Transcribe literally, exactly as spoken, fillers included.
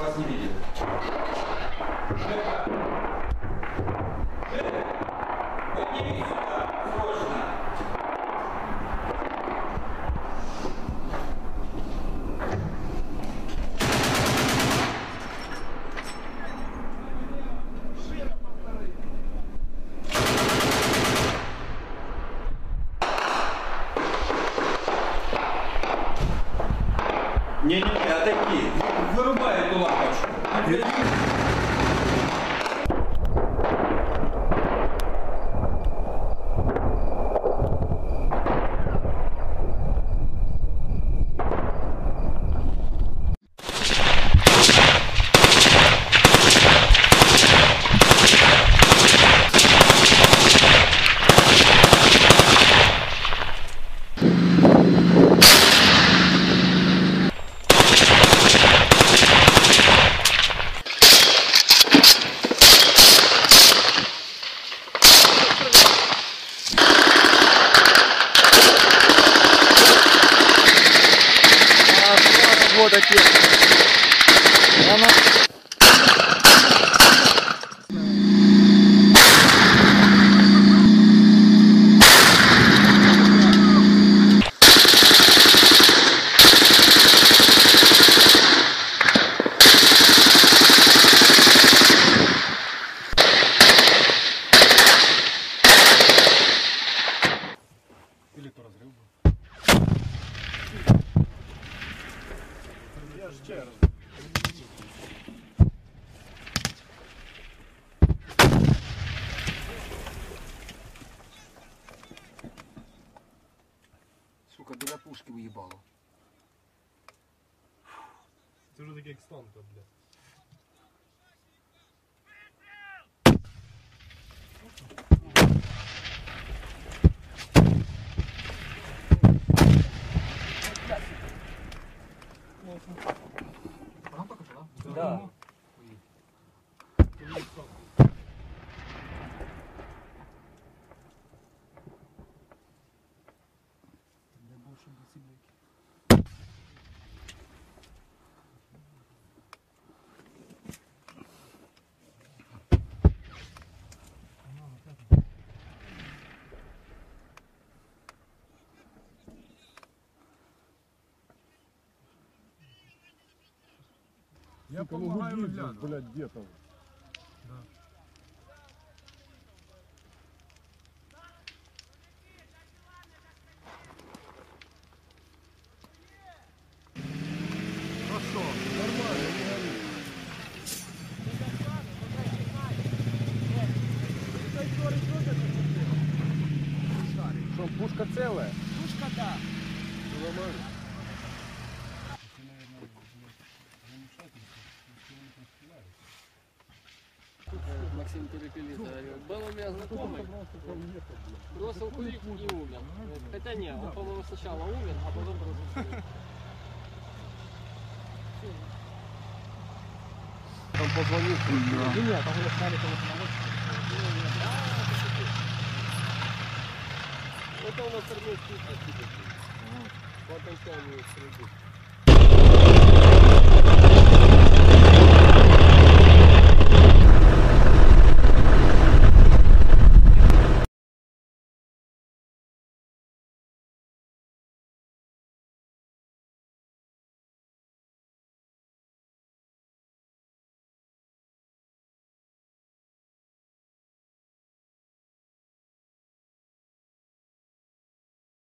вас не видели. Жека! Жека! Поднимись сюда, срочно! Не-не-не, отойди. Вырубай эту лампочку. Вот такие. Она... Или то разрыв был. Я ж черт. Сука, біля пушки уїбало. Це вже таке як станка, бля. Да. Я помогаю выглядеть, блядь, где-то. Да. Хорошо, нормально, говори. Что, пушка целая? Пушка, да. Все нормально. Максим перепелит, был у меня знакомый, бросил курить и умер. Хотя нет, он, по-моему, сначала умер, а потом бросил курить. Там позвонил. Да. Нет, там уже стали кого-то на лодке. Это у нас армейский. Вот он там среди.